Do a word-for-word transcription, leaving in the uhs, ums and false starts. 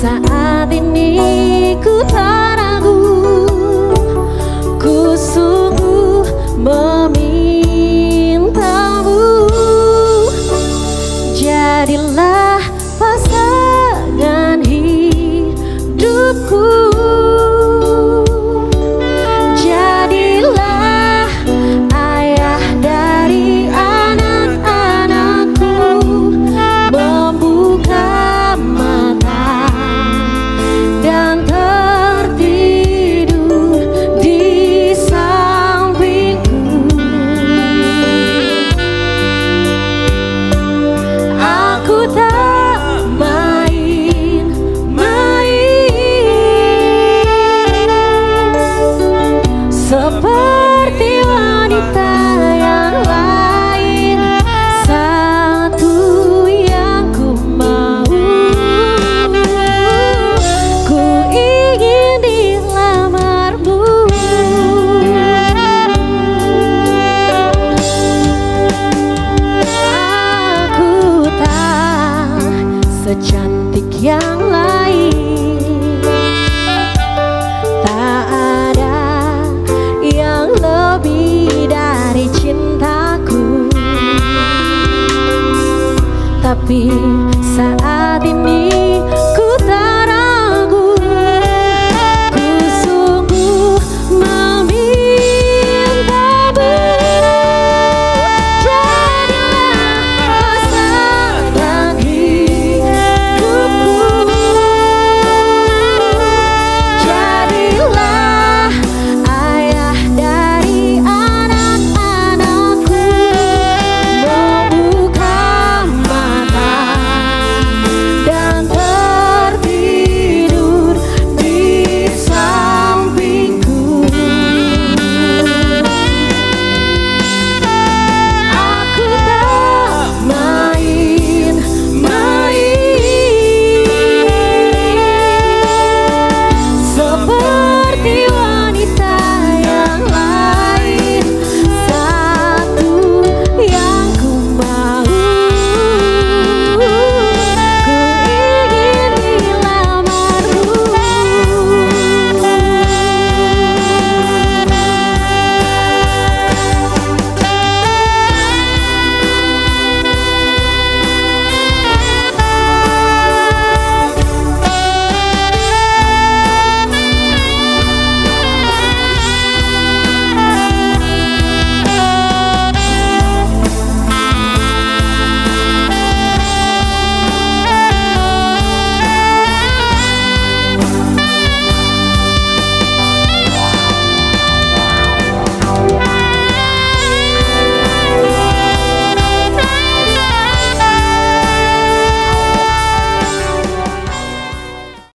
Saat ini ku tak ragu, ku sungguh memintamu. Jadilah pasangan hidupku, jadilah ayah dari anak-anakku. Membuka mata dan tertidur di sampingku. Aku tak main-main seperti wanita yang lain. Satu yang ku mau, ku ingin dilamarmu. Aku tak secantik yang lain, tak ada yang lebih dari cintaku. Tapi